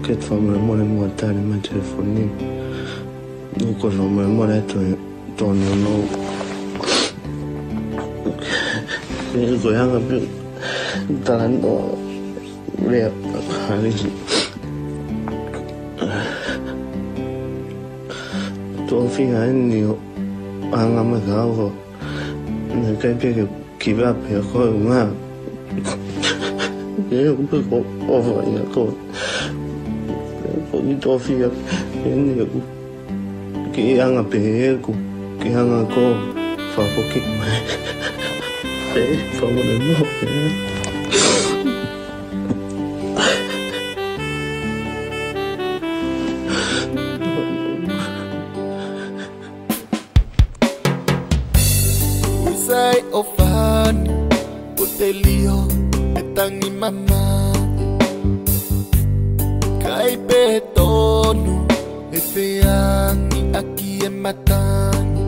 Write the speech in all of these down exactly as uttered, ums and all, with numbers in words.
Ket family more more time in my telephone. No cause my mother to don't know. Cái rồi hàng gặp ta đánh đó đẹp hay là gì tôi phi hay nhiều hàng ngắm cái gạo người cái cái cái kỳ bạc phải coi mà cái cũng phải có có vậy là tôi có những tôi phi cái nhiều cái hàng ngắm cái cái hàng ngắm có phải có kịch mà để không có đến một cái Usai ofan utelio etangi mama kai betonu efeangi aqui e matani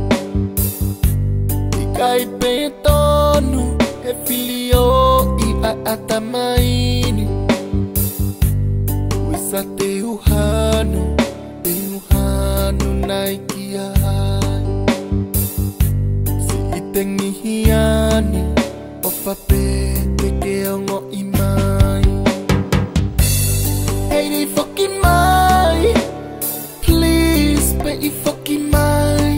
kai betonu e filio i a atamaini Wisa te uhanu te uhanu naikia Si itengi hiani ofa pete ke ongo imai Hey they fucking mai Please pe i fucking mai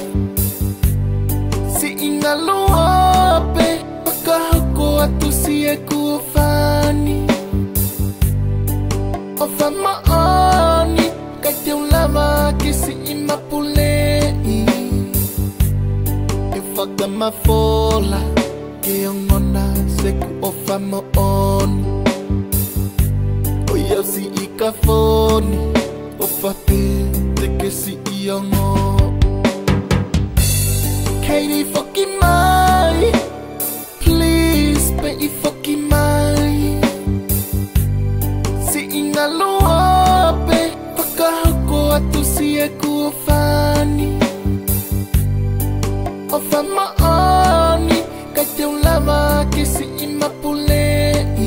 Si ingaloa pe Pakahako atu si e kuofani Ofa maani Kai te ulama ke si imapulei E whaka mafola Ke ongona se ku ofa mooni O iau si i ka foni Ofa pe te ke si i ongo Katie fucking mai Please pe i fucking mai Si ingaloa pe Pakahako atu si e kuofani Ofa maani Kai te ulama ke si imapulei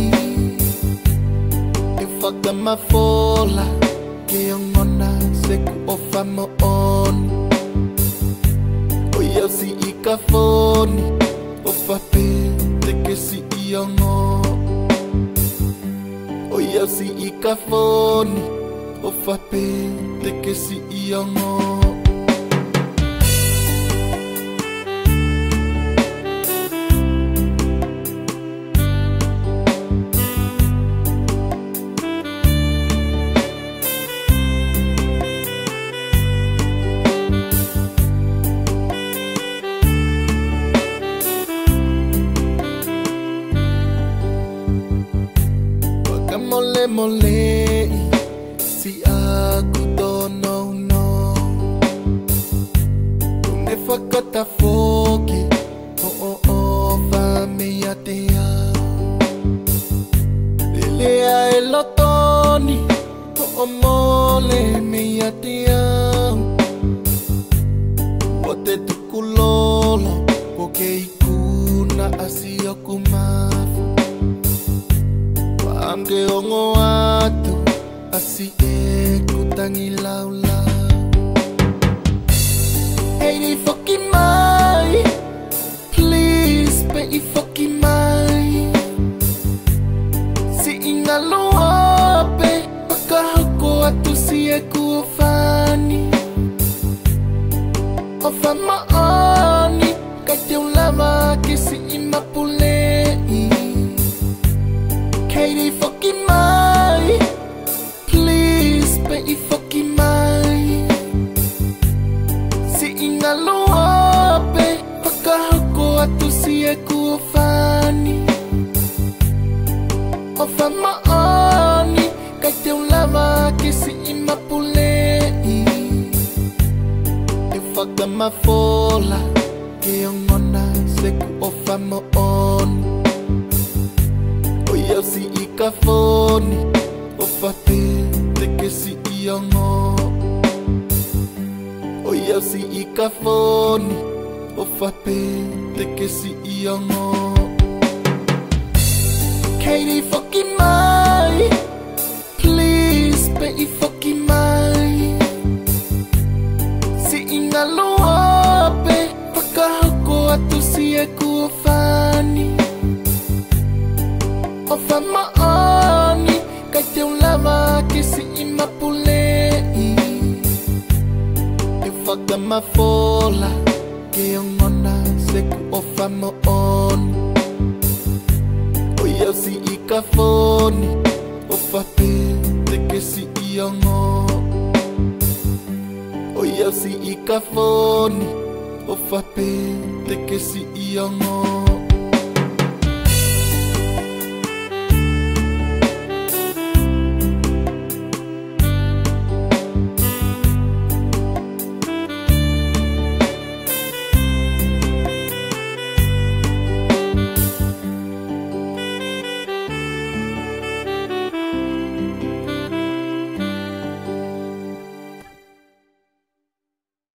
E whaka mafola Ke ongona se ku ofa mooni O iau si i ka foni Ofa pe te ke si i ongo O iau si i ka foni Ofa pe te ke si i ongo Mole mole si aku don't know no Kung e whakata foki o o o whamea te au Lelea e lotoni o o mole mea te au O te tuku lolo o ke ikuna asi o kumafu Amke ongo atu asi e kutangi lau lau Hey they fucking mai Please pe i fucking mai Si ingaloa pe Pakahako atu si e kuofani Ofa maani Kai te ulama ke si imapulei Katie fucking mai Please pe i fucking mai Si ingaloa pe Pakahako atu si e kuofani Ofa maani Kai te ulama ke si imapulei E whaka mafola Ke ongona se ku ofa mooni Iau si i ka foni Ofa pe te ke si i ongo O iau si i ka foni Ofa pe te ke si i ongo Katie fucking mai Please pe te un lama que si imapule e faga ma fola que on ona se ku ofa mo on o yo si ikafoni ofa pe de que si iongo o yo si ikafoni ofa pe de que si iongo